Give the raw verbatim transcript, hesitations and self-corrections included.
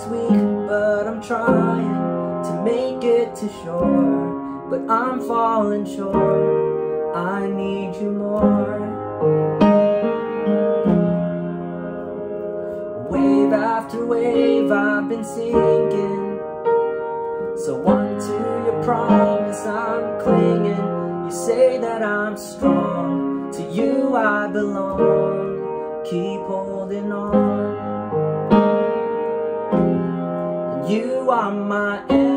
is weak, but I'm trying to make it to shore. But I'm falling short, I need you more. Wave after wave I've been sinking, so onto your promise I'm clinging. You say that I'm strong, to you I belong. Keep holding on. And you are my